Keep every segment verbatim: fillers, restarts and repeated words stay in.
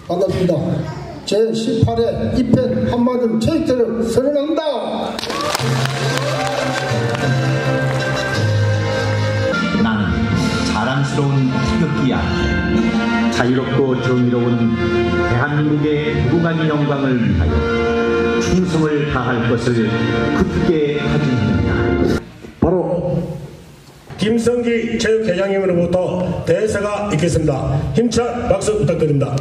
반갑습니다. 제십팔 회 이편 한마디 체육대회를 선언합니다. 나는 자랑스러운 태극기야. 자유롭고 정의로운 대한민국의 무궁한 영광을 위하여 충성을 다할 것을 굳게 다짐합니다. 바로 김성기 체육회장님으로부터 대사가 있겠습니다. 힘찬 박수 부탁드립니다.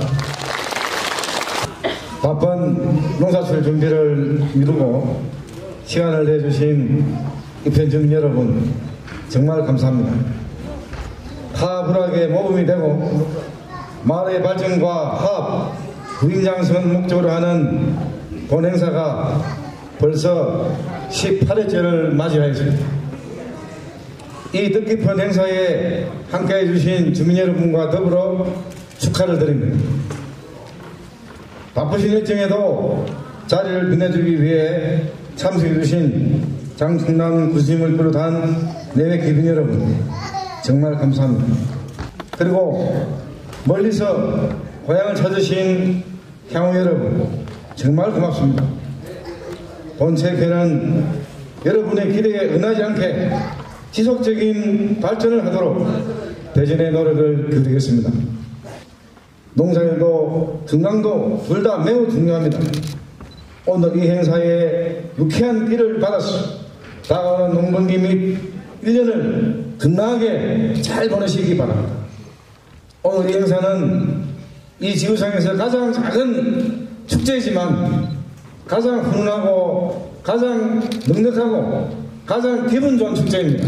바쁜 농사철 준비를 미루고 시간을 내주신 입현 주민 여러분 정말 감사합니다. 화합불학의 모범이 되고 마을의 발전과 화합, 구인장성을 목적으로 하는 본 행사가 벌써 십팔 회째를 맞이하였습니다. 이 뜻깊은 행사에 함께해 주신 주민 여러분과 더불어 축하를 드립니다. 바쁘신 일정에도 자리를 빛내주기 위해 참석해 주신 장충남 구시님을 비롯한 내외 귀빈 여러분 정말 감사합니다. 그리고 멀리서 고향을 찾으신 향후 여러분 정말 고맙습니다. 본 체육회는 여러분의 기대에 응하지 않게 지속적인 발전을 하도록 대전의 노력을 기울이겠습니다. 농사일도 건강도 둘 다 매우 중요합니다. 오늘 이 행사에 유쾌한 길을 받아서 다가오는 농번기 및 일 년을 건강하게 잘 보내시기 바랍니다. 오늘 이 행사는 이 지구상에서 가장 작은 축제이지만 가장 훈훈하고 가장 넉넉하고 가장 기분 좋은 축제입니다.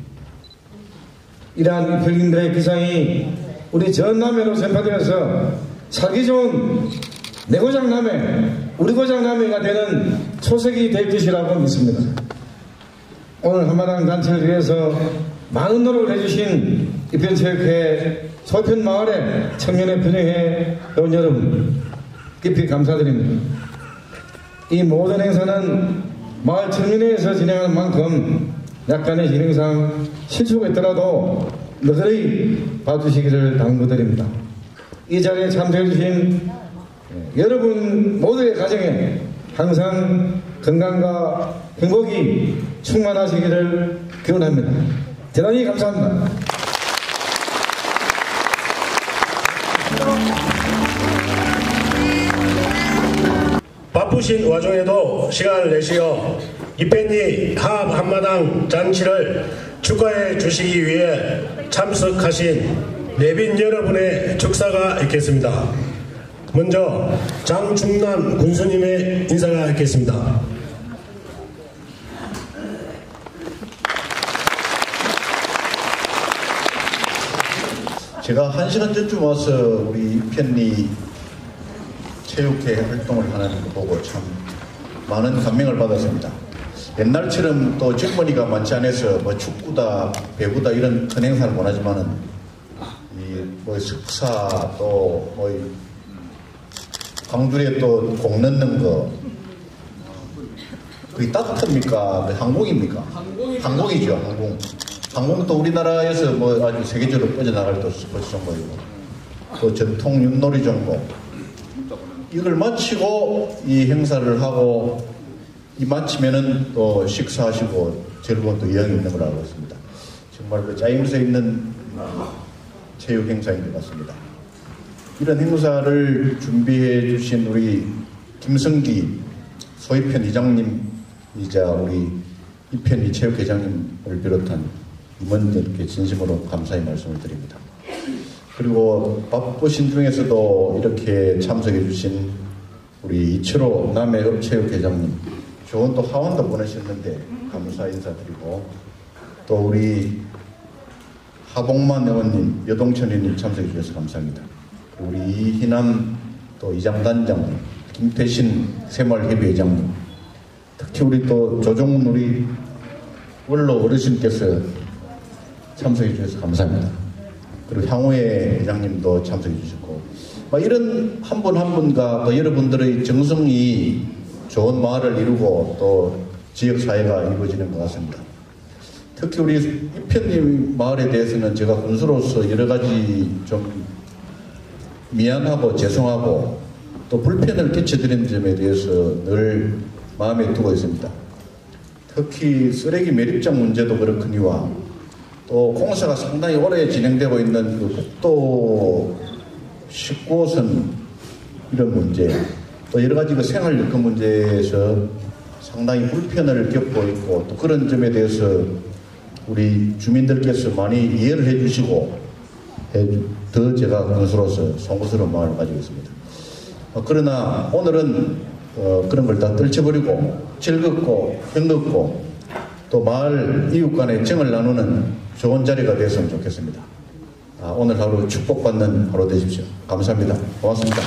이러한 백인들의 기상이 우리 전남해로 전파되어서 살기 좋은 내 고장 남해, 우리 고장 남해가 되는 초석이 될 것이라고 믿습니다. 오늘 한마당 단체를 위해서 많은 노력을 해주신 입현체육회 소편마을의 청년의 편의회 회원 여러분 깊이 감사드립니다. 이 모든 행사는 마을 청년회에서 진행하는 만큼 약간의 진행상 실수가 있더라도 너희들이 봐주시기를 당부드립니다. 이 자리에 참석해주신 여러분 모두의 가정에 항상 건강과 행복이 충만하시기를 기원합니다. 대단히 감사합니다. 바쁘신 와중에도 시간을 내시어 입현리 화합 한마당 잔치를 축하해 주시기 위해 참석하신 내빈 여러분의 축사가 있겠습니다. 먼저 장충남 군수님의 인사가 있겠습니다. 제가 한 시간 전쯤 와서 우리 입현리 체육회 활동을 하는 거 보고 참 많은 감명을 받았습니다. 옛날처럼 또 젊은이가 많지 않아서 뭐 축구다, 배구다 이런 큰 행사를 원하지만은 이 뭐 석사 또 뭐 광주리에 또 공 넣는 거 그게 따뜻합니까? 항공입니까? 항공이 항공이죠, 항공. 항공도 우리나라에서 뭐 아주 세계적으로 뻗어나갈 또 스포츠 종목이고 또 전통 윷놀이 종목 이걸 마치고 이 행사를 하고 이 마치면은 또 식사하시고 즐거운 또 여행이 있는 거라고 했습니다. 정말 그 짜임새 있는 체육 행사인 것 같습니다. 이런 행사를 준비해 주신 우리 김성기 소입현 이장님이자 우리 입현리 체육회장님을 비롯한 임원들께 진심으로 감사의 말씀을 드립니다. 그리고 바쁘신 중에서도 이렇게 참석해 주신 우리 이철호 남해읍체육회장님 좋은 또 하원도 보내셨는데 감사 인사드리고 또 우리 하봉만 의원님, 여동천 의원님 참석해 주셔서 감사합니다. 우리 이희남 또 이장단장, 김태신 새마을협의회장님, 특히 우리 또 조종훈 우리 원로 어르신께서 참석해 주셔서 감사합니다. 그리고 향후회 회장님도 참석해 주셨고 이런 한 분 한 분과 또 여러분들의 정성이 좋은 마을을 이루고 또 지역사회가 이루어지는 것 같습니다. 특히 우리 입현리 마을에 대해서는 제가 군수로서 여러 가지 좀 미안하고 죄송하고 또 불편을 끼쳐드린 점에 대해서 늘 마음에 두고 있습니다. 특히 쓰레기 매립장 문제도 그렇거니와 또 공사가 상당히 오래 진행되고 있는 그 국도 십구 호선 이런 문제, 또 여러 가지 그 생활 여건 문제에서 상당히 불편을 겪고 있고, 또 그런 점에 대해서 우리 주민들께서 많이 이해를 해주시고 더 제가 그것으로서 송구스러운 마음을 가지고 있습니다. 어, 그러나 오늘은 어, 그런 걸 다 떨쳐버리고 즐겁고 흥겹고 또 마을 이웃 간의 정을 나누는 좋은 자리가 되었으면 좋겠습니다. 아, 오늘 하루 축복받는 하루 되십시오. 감사합니다. 고맙습니다.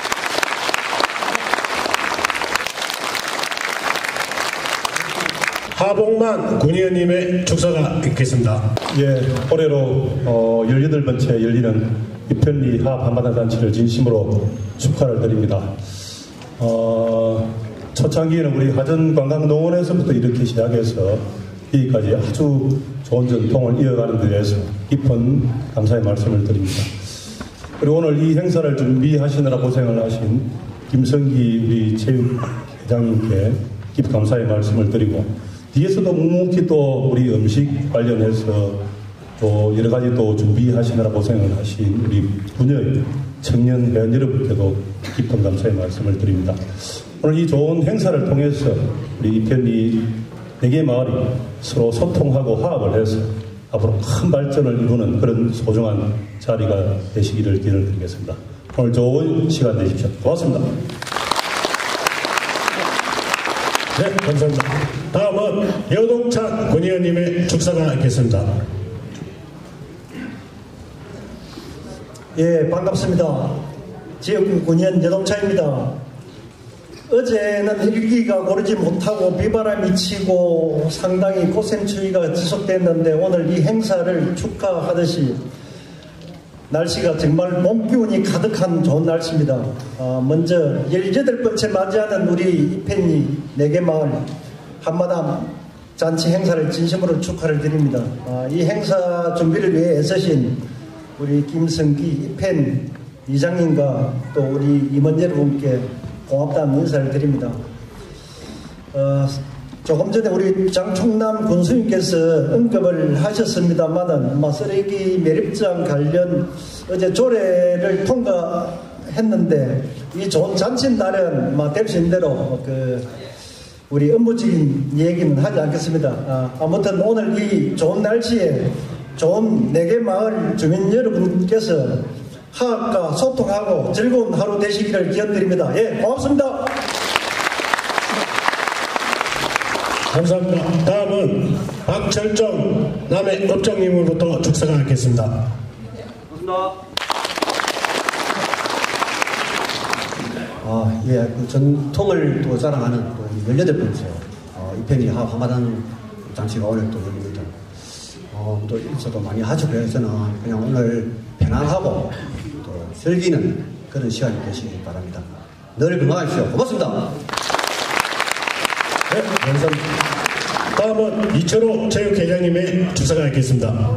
하복만 군의원님의 축사가 있겠습니다. 예, 올해로 어, 열여덟 번째 열리는 이편리 하합 한마당 잔치를 진심으로 축하를 드립니다. 어, 초창기에는 우리 하전관광농원에서부터 이렇게 시작해서 여기까지 아주 좋은 전통을 이어가는 데 대해서 깊은 감사의 말씀을 드립니다. 그리고 오늘 이 행사를 준비하시느라 고생을 하신 김성기 우리 체육회장님께 깊은 감사의 말씀을 드리고, 뒤에서도 묵묵히 또 우리 음식 관련해서 또 여러 가지 또 준비하시느라 고생을 하신 우리 분녀 청년 회원 여러분께도 깊은 감사의 말씀을 드립니다. 오늘 이 좋은 행사를 통해서 우리 이편리 네 개 마을이 서로 소통하고 화합을 해서 앞으로 큰 발전을 이루는 그런 소중한 자리가 되시기를 기원을 드리겠습니다. 오늘 좋은 시간 되십시오. 고맙습니다. 네, 감사합니다. 다음은 여동찬 군의원님의 축사가 있겠습니다. 예, 반갑습니다. 지역구 군의원 여동찬입니다. 어제는 일기가 고르지 못하고 비바람이 치고 상당히 고생추위가 지속됐는데, 오늘 이 행사를 축하하듯이 날씨가 정말 봄 기운이 가득한 좋은 날씨입니다. 어, 먼저 열여덟 번째 맞이하는 우리 이편리 네 개 마을 한마당 잔치 행사를 진심으로 축하를 드립니다. 어, 이 행사 준비를 위해 애쓰신 우리 김성기 이편 이장님과 또 우리 임원 여러분께 고맙다는 인사를 드립니다. 어, 조금 전에 우리 장충남 군수님께서 언급을 하셨습니다만은 쓰레기 매립장 관련 어제 조례를 통과했는데, 이 좋은 잔칫날은 될 수 있는 대로 그 우리 업무적인 얘기는 하지 않겠습니다. 아, 아무튼 오늘 이 좋은 날씨에 좋은 네 개 마을 주민 여러분께서 화합과 소통하고 즐거운 하루 되시기를 기원드립니다. 예, 고맙습니다. 감사합니다. 다음은 박철정 남해 업장님으로부터 축사가 있겠습니다. 감사합니다. 아, 예, 그 전통을 또 자랑하는 또 열여덟 번째 어, 이편리 하합 한마당 잔치가 오늘 또 열립니다. 어, 또 인사도 많이 하시고 해서는 그냥 오늘 편안하고 또 즐기는 그런 시간이 되시기 바랍니다. 늘 건강하십시오. 고맙습니다. 네, 감사합니다. 다음은 이철호 체육회장님의 축사가 있겠습니다.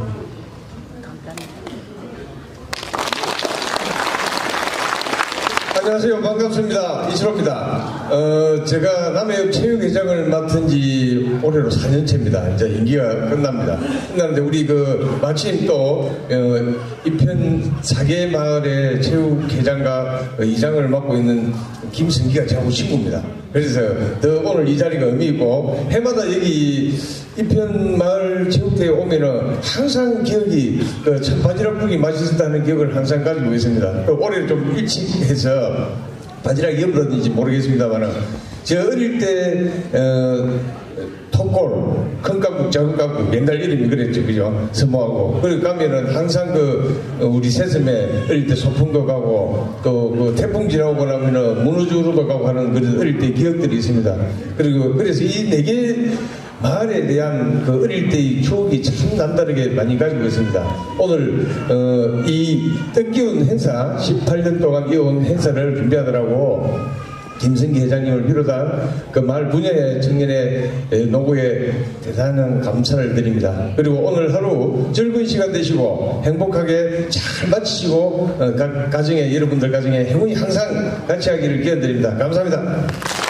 안녕하세요. 반갑습니다. 이철호입니다. 어, 제가 남해읍 체육회장을 맡은 지 올해로 사 년째입니다. 이제 임기가 끝납니다. 끝났는데 우리 그 마침 또 어, 이편 네 개 마을의 체육회장과 어, 이장을 맡고 있는 김성기가 저하고 친구입니다. 그래서 더 오늘 이 자리가 의미 있고, 해마다 여기 이편 마을 체육대에 오면은 항상 기억이 그 참 바지락국이 맛있었다는 기억을 항상 가지고 있습니다. 그 올해 좀 일찍 해서 바지락이 여부러든지 모르겠습니다만은 저 어릴 때 어, 톱골, 큰 깍국, 작은 깍국 맨날 이름이 그랬죠, 그죠? 서모하고. 그리고 가면은 항상 그 우리 새섬에 어릴 때 소풍도 가고 또 그 태풍 지나고 나면은 문어주로 가고 하는 그런 어릴 때 기억들이 있습니다. 그리고 그래서 이 네 개 마을에 대한 그 어릴 때의 추억이 참 남다르게 많이 가지고 있습니다. 오늘 어, 이 뜻깊은 행사, 십팔 년 동안 이어온 행사를 준비하느라고 김성기 회장님을 비롯한 그 마을 분야의 청년의 노고에 대단한 감사를 드립니다. 그리고 오늘 하루 즐거운 시간 되시고 행복하게 잘 마치시고 각 가정에 여러분들 가정에 행운이 항상 같이 하기를 기원드립니다. 감사합니다.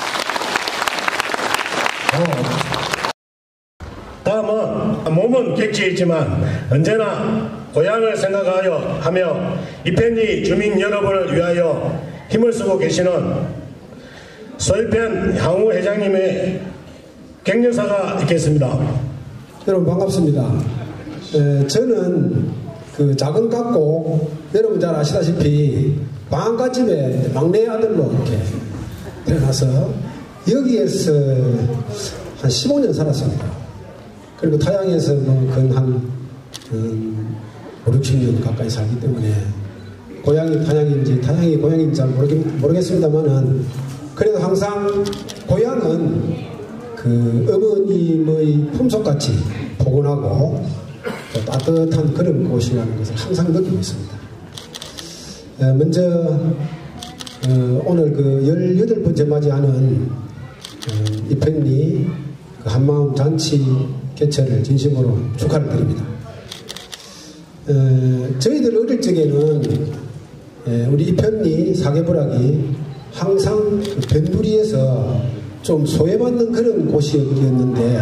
다음은 몸은 객지있지만 언제나 고향을 생각하여 하며 이편리 주민 여러분을 위하여 힘을 쓰고 계시는 소위편 향후 회장님의 격려사가 있겠습니다. 여러분 반갑습니다. 에, 저는 그 작은 깍곡 여러분 잘 아시다시피 방앗간집에 막내 아들로 이렇게 태어나서 여기에서 한 십오 년 살았습니다. 그리고 타양에서 뭐 근한 음, 오, 육십 년 가까이 살기 때문에 고향이 타양인지 타양이 고향인지 잘 모르겠, 모르겠습니다만은 그래도 항상 고향은 그 어머님의 품속같이 포근하고 또 따뜻한 그런 곳이라는 것을 항상 느끼고 있습니다. 에, 먼저 어, 오늘 그 열여덟 번째 맞이하는 어, 이편리 그 한마음 잔치 개최를 진심으로 축하를 드립니다. 에, 저희들 어릴 적에는 에, 우리 이편리 사계부락이 항상 그 변두리에서 좀 소외받는 그런 곳이었는데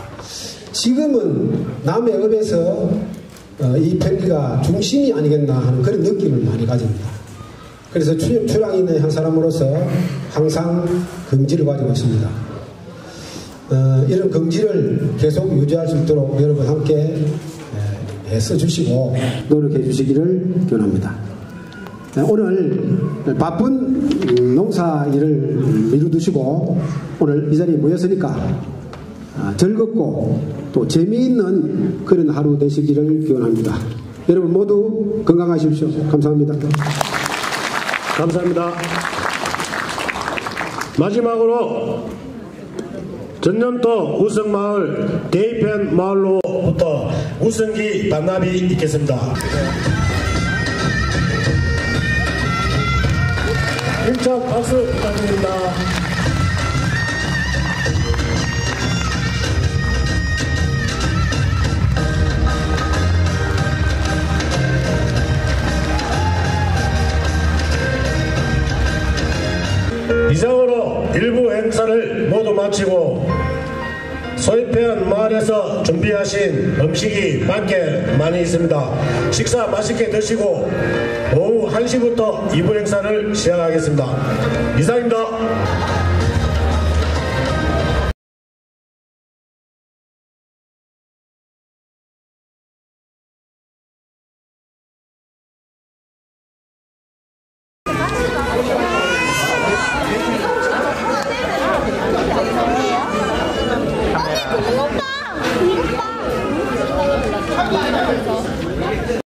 지금은 남의 업에서 어, 이 편리가 중심이 아니겠나 하는 그런 느낌을 많이 가집니다. 그래서 출, 출향인의 한 사람으로서 항상 긍지를 가지고 있습니다. 어, 이런 긍지를 계속 유지할 수 있도록 여러분 함께 애써 주시고 노력해 주시기를 기원합니다. 오늘 바쁜 농사 일을 미루두시고 오늘 이 자리에 모였으니까 즐겁고 또 재미있는 그런 하루 되시기를 기원합니다. 여러분 모두 건강하십시오. 감사합니다. 감사합니다. 마지막으로 전년도 우성마을 대이편 마을로부터 우성기 반납이 있겠습니다. 힘찬 박수 부탁드립니다. 이상으로 일부 행사를 모두 마치고 소위편 마을에서 준비하신 음식이 밖에 많이 있습니다. 식사 맛있게 드시고 오후 한 시부터 이 부 행사를 시작하겠습니다. 이상입니다.